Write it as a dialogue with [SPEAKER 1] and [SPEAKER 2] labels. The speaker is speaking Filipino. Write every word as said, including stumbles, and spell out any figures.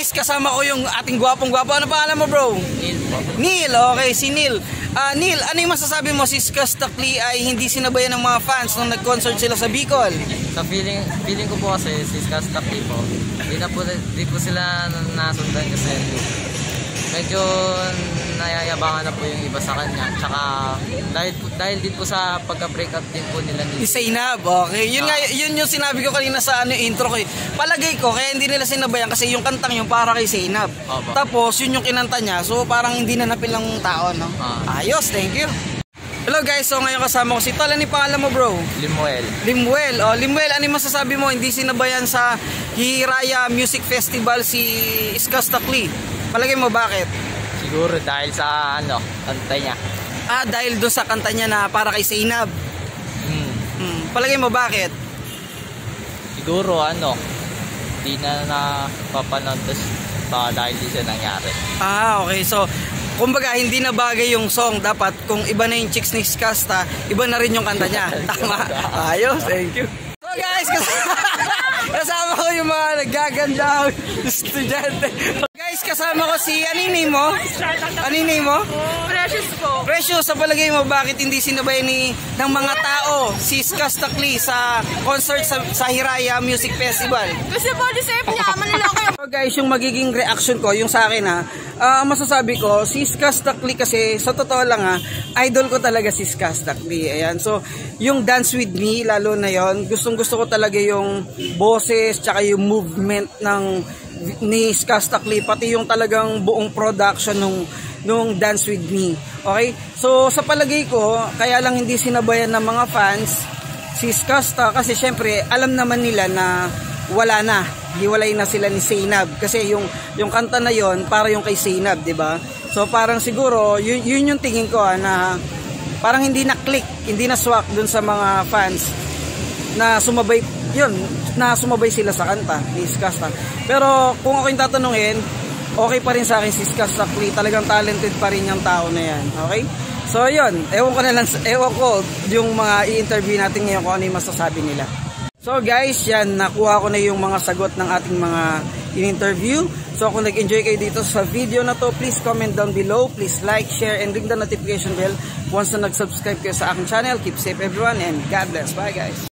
[SPEAKER 1] guys, kasama ko yung ating gwapong-gwapo. Ano pangalan mo, bro?
[SPEAKER 2] Neil po.
[SPEAKER 1] Neil, okay, si Neil. Ah, Neil, ano yung masasabi mo si Skaz Takli ay hindi sinabayan ng mga fans nung nag-concert sila sa Bicol?
[SPEAKER 2] Sa feeling feeling ko po kasi si Skaz Takli po, di na po, di po sila nasundan kasi medyo nayayabangan na po yung iba sa kanya. Tsaka dahil, dahil din po sa pagka-break up din po nila ni
[SPEAKER 1] Zainab, okay. Yun, nga, yun yung sinabi ko kanina sa ano, intro ko. Eh. Palagay ko, kaya hindi nila sinabayan kasi yung kantang yung para kay Zainab.
[SPEAKER 2] Opo.
[SPEAKER 1] Tapos, yun yung kinanta niya. So, parang hindi na napilang tao, no?
[SPEAKER 2] Ah.
[SPEAKER 1] Ayos, thank you. Hello guys, so ngayon kasama ko si Tol. Ano yung pangalan mo, bro?
[SPEAKER 2] Limuel.
[SPEAKER 1] Limuel. Oh, Limuel, ano yung masasabi mo? Hindi sinabayan sa Hiraya Music Festival si Skaz Takli. Palagay mo, bakit?
[SPEAKER 2] Siguro dahil sa ano, kanta niya.
[SPEAKER 1] Ah, dahil doon sa kanta niya na para kay Zainab.
[SPEAKER 2] Hmm.
[SPEAKER 1] Hmm. Palagay mo, bakit?
[SPEAKER 2] Siguro ano, di na napapanood pa dahil di siya nangyari.
[SPEAKER 1] Ah, okay. So, kumbaga, hindi na bagay yung song. Dapat, kung iba na yung chicks ni Skaz, iba na rin yung kanta niya. Tama. Ayos, thank you. So guys, kasama ko yung mga naggaganda estudyante. Guys, kasama ko si, ano yung name mo? Ano yung name mo?
[SPEAKER 3] Precious po.
[SPEAKER 1] Precious, sa palagay mo, bakit hindi sinabay ni ng mga tao si Skaz Takli sa concert sa, sa Hiraya Music Festival?
[SPEAKER 3] Kasi body shape niya, manlaki.
[SPEAKER 1] So guys, yung magiging reaction ko, yung sa akin ha, uh, masasabi ko, si Skaz Takli kasi, sa totoo lang ha, idol ko talaga si Skaz Takli. Ayan, so, yung Dance With Me, lalo na yon, gustong gusto ko talaga yung boses, tsaka yung movement ng ni Skaz Takli, pati yung talagang buong production nung, nung Dance With Me. Okay? So, sa palagay ko, kaya lang hindi sinabayan ng mga fans si Skaz Ta, kasi syempre, alam naman nila na wala na, hiwalay na sila ni Zainab. Kasi yung, yung kanta na yon para yung kay Zainab, di ba? So, parang siguro, yun, yun yung tingin ko ha, na parang hindi na click, hindi na swak dun sa mga fans na sumabay, yun, na sumabay sila sa kanta ni Skaz Ta. Pero kung ako yung tatanungin, okay pa rin sa akin si Skaz Takli, talagang talented pa rin yung tao na yan, okay? So yun, ewan ko na lang, ewan ko yung mga i-interview natin ngayon kung ano yung masasabi nila. So guys, yan, nakuha ko na yung mga sagot ng ating mga in-interview. So kung nag-enjoy kayo dito sa video na to, please comment down below, please like, share, and ring the notification bell once na nag-subscribe kayo sa aking channel. Keep safe everyone and God bless. Bye guys!